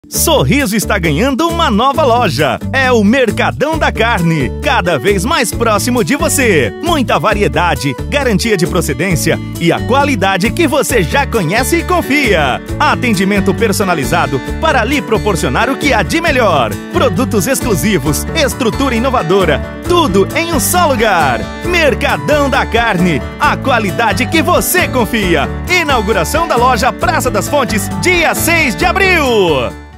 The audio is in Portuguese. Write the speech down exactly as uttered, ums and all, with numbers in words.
Sorriso está ganhando uma nova loja. É o Mercadão da Carne, cada vez mais próximo de você. Muita variedade, garantia de procedência e a qualidade que você já conhece e confia. Atendimento personalizado para lhe proporcionar o que há de melhor. Produtos exclusivos, estrutura inovadora, tudo em um só lugar. Mercadão da Carne, a qualidade que você confia. Inauguração da loja Praça das Fontes, dia seis de abril.